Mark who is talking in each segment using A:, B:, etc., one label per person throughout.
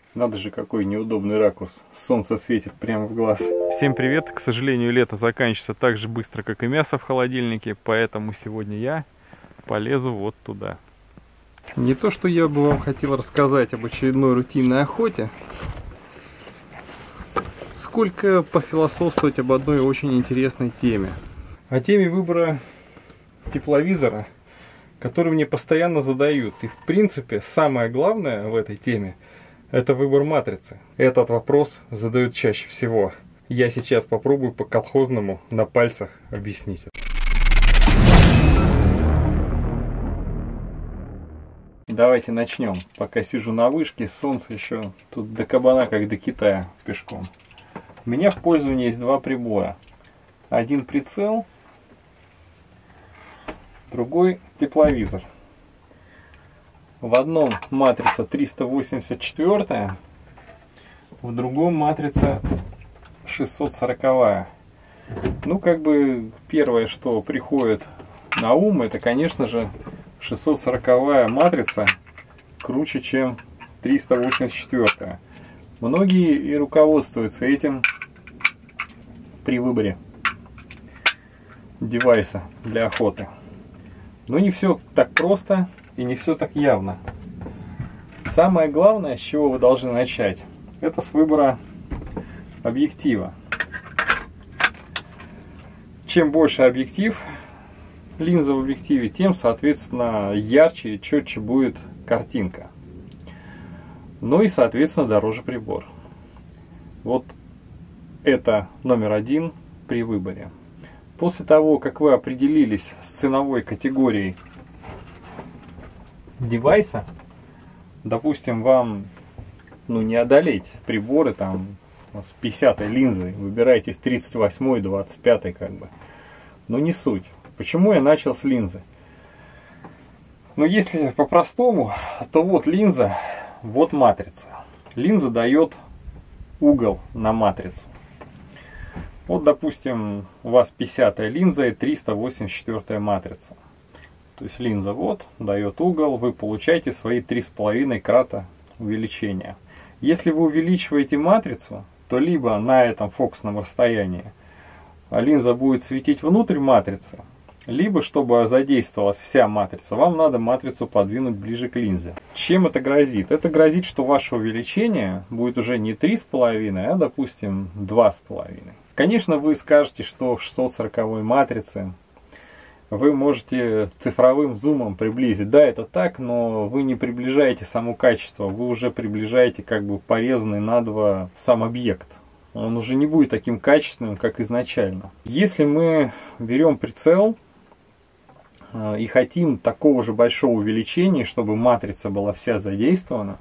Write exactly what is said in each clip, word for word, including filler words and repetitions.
A: Надо же, какой неудобный ракурс. Солнце светит прямо в глаз. Всем привет. К сожалению, лето заканчивается так же быстро, как и мясо в холодильнике. Поэтому сегодня я полезу вот туда. Не то, что я бы вам хотел рассказать об очередной рутинной охоте, сколько пофилософствовать об одной очень интересной теме. О теме выбора тепловизора, который мне постоянно задают. И в принципе, самое главное в этой теме — это выбор матрицы. Этот вопрос задают чаще всего. Я сейчас попробую по-колхозному на пальцах объяснить это. Давайте начнем. Пока сижу на вышке, солнце еще тут до кабана, как до Китая пешком. У меня в пользовании есть два прибора. Один прицел, другой тепловизор. В одном матрица триста восемьдесят четыре, в другом матрица шестьсот сорок. Ну, как бы первое, что приходит на ум, это, конечно же, шестьсот сорок матрица круче, чем триста восемьдесят четыре. Многие и руководствуются этим при выборе девайса для охоты. Но не все так просто. И не все так явно. Самое главное, с чего вы должны начать, это с выбора объектива. Чем больше объектив, линза в объективе, тем, соответственно, ярче и четче будет картинка. Ну и, соответственно, дороже прибор. Вот это номер один при выборе. После того, как вы определились с ценовой категорией девайса, допустим, вам ну, не одолеть приборы там с пятидесятой линзой, выбирайте с тридцать восьмой, двадцать пятой как бы. Но не суть. Почему я начал с линзы? Ну, если по-простому, то вот линза, вот матрица. Линза дает угол на матрицу. Вот, допустим, у вас пятидесятая линза и триста восемьдесят четвёртая матрица. То есть линза вот, дает угол, вы получаете свои три с половиной крата увеличения. Если вы увеличиваете матрицу, то либо на этом фокусном расстоянии линза будет светить внутрь матрицы, либо, чтобы задействовалась вся матрица, вам надо матрицу подвинуть ближе к линзе. Чем это грозит? Это грозит, что ваше увеличение будет уже не три с половиной, а, допустим, два с половиной. Конечно, вы скажете, что в шестьсот сороковой матрице вы можете цифровым зумом приблизить. Да, это так, но вы не приближаете само качество, вы уже приближаете как бы порезанный на два сам объект. Он уже не будет таким качественным, как изначально. Если мы берем прицел и хотим такого же большого увеличения, чтобы матрица была вся задействована,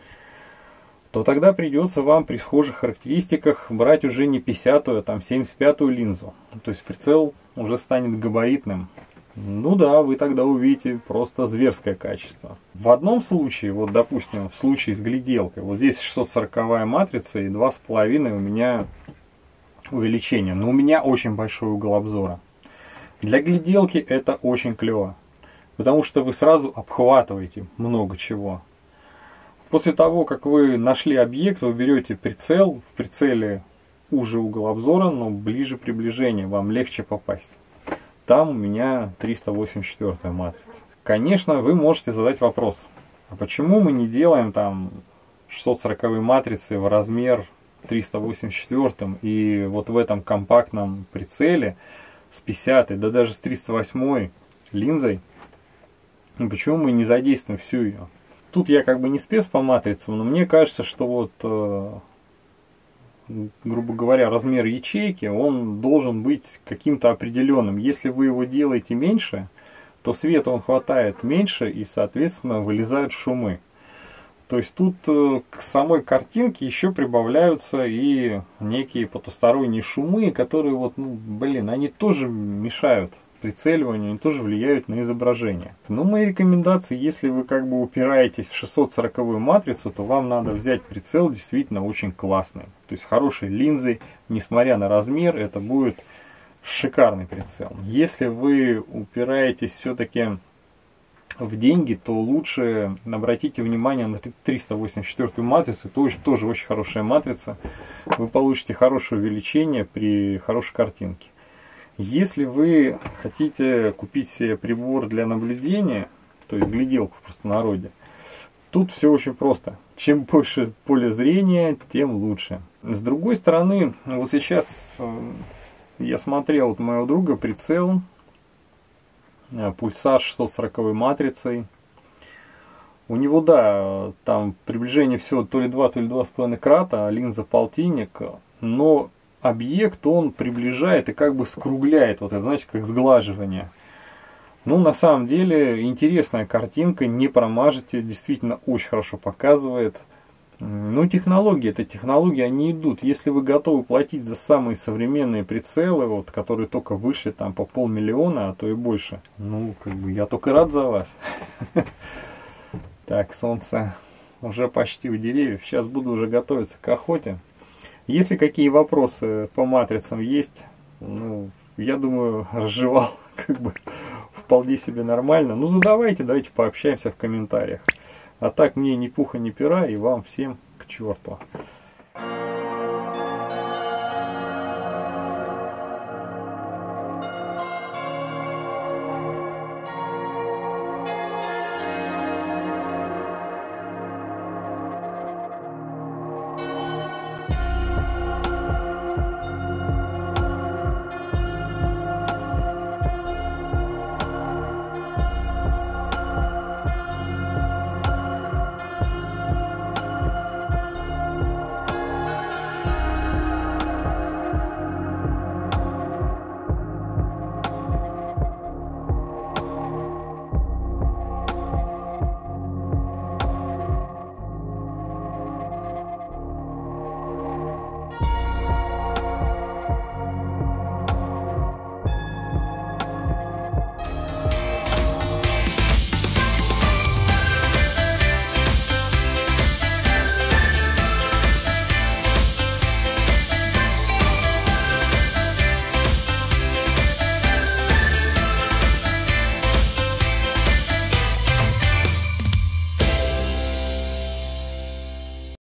A: то тогда придется вам при схожих характеристиках брать уже не пятидесятую, а там семьдесят пятую линзу. То есть прицел уже станет габаритным. Ну да, вы тогда увидите просто зверское качество. В одном случае, вот допустим, в случае с гляделкой, вот здесь шестьсот сороковая матрица и два с половиной у меня увеличение. Но у меня очень большой угол обзора. Для гляделки это очень клево, потому что вы сразу обхватываете много чего. После того, как вы нашли объект, вы берете прицел, в прицеле уже угол обзора, но ближе приближение, вам легче попасть. Там у меня триста восемьдесят четвёртая матрица. Конечно, вы можете задать вопрос, а почему мы не делаем там шестьсот сороковой матрицы в размер триста восемьдесят четыре и вот в этом компактном прицеле с пятидесятой, да даже с тридцать восьмой линзой, почему мы не задействуем всю ее? Тут я как бы не спец по матрицам, но мне кажется, что вот, э, грубо говоря, размер ячейки, он должен быть каким-то определенным. Если вы его делаете меньше, то света он хватает меньше и, соответственно, вылезают шумы. То есть тут э, к самой картинке еще прибавляются и некие потусторонние шумы, которые вот, ну, блин, они тоже мешают прицеливанию, они тоже влияют на изображение. Но мои рекомендации, если вы как бы упираетесь в шестьсот сороковую матрицу, то вам надо взять прицел действительно очень классный. То есть хорошей линзой, несмотря на размер, это будет шикарный прицел. Если вы упираетесь все-таки в деньги, то лучше обратите внимание на триста восемьдесят четвёртую матрицу. Это очень, тоже очень хорошая матрица. Вы получите хорошее увеличение при хорошей картинке. Если вы хотите купить себе прибор для наблюдения, то есть гляделку в простонародье, тут все очень просто. Чем больше поля зрения, тем лучше. С другой стороны, вот сейчас я смотрел вот моего друга прицел Pulsar шестьсот сороковой матрицей. У него, да, там приближение всего то ли два, то ли два с половиной крата, а линза полтинник, но объект он приближает и как бы скругляет, вот это, знаете, как сглаживание. Ну, на самом деле, интересная картинка, не промажете, действительно очень хорошо показывает. Ну, технологии, это технологии, они идут. Если вы готовы платить за самые современные прицелы, вот, которые только вышли там по полмиллиона, а то и больше, ну, как бы я только рад за вас. Так, солнце уже почти у деревьев. Сейчас буду уже готовиться к охоте. Если какие вопросы по матрицам есть, ну, я думаю, разжевал как бы вполне себе нормально. Ну, задавайте, давайте пообщаемся в комментариях. А так мне ни пуха, ни пера, и вам всем к черту.